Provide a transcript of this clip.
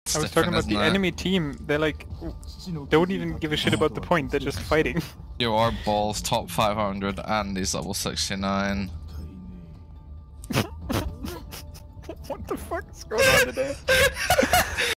I was talking about the enemy team. They're like, don't even give a shit about the point. They're just fighting. You are balls, top 500, and he's level 69. What the fuck is going on today?